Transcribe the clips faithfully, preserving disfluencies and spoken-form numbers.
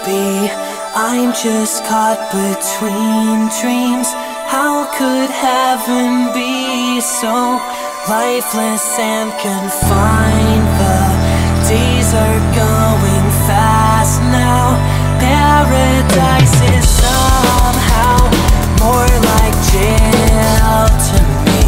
Maybe I'm just caught between dreams. How could heaven be so lifeless and confined? The days are going fast now. Paradise is somehow more like jail to me.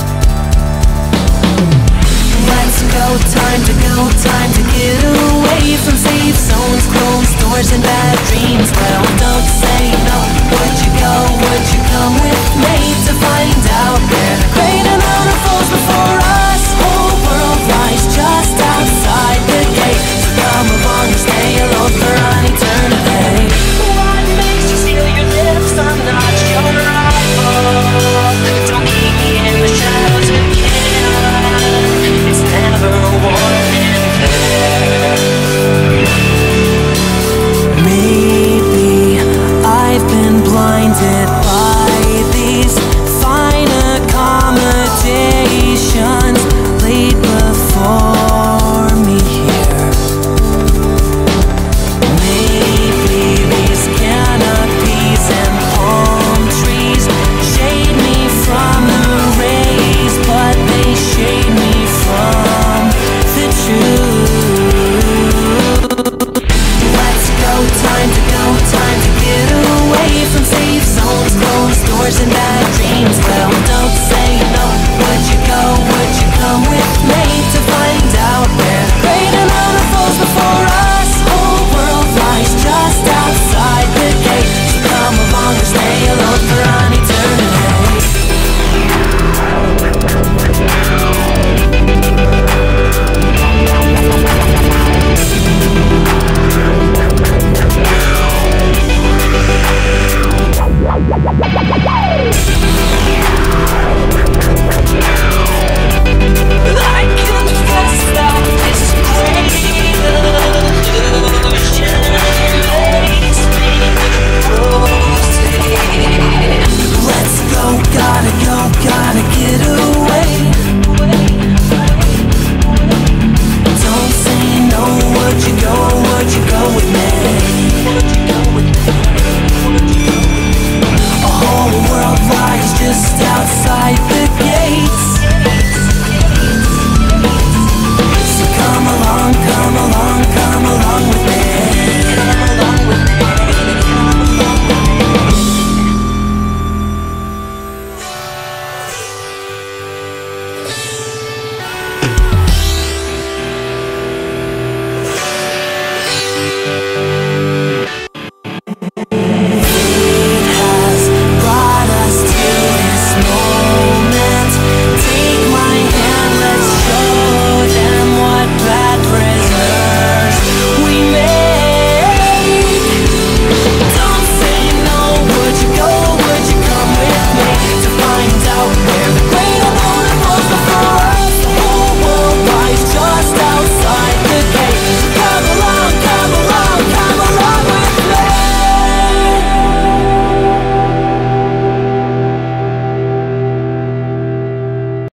Let's go, time to go, time to get away from safe zones, closed doors and bad dreams. Well, don't say no. Would you go, would you come with me to find out that a great amount of falls before us? Whole world lies just outside the gate. So come along and stay alone for an eternity. What makes you seal your lips? I'm not your rival. Don't keep me in the shadows again. It's never warm in there. Maybe I've been blinded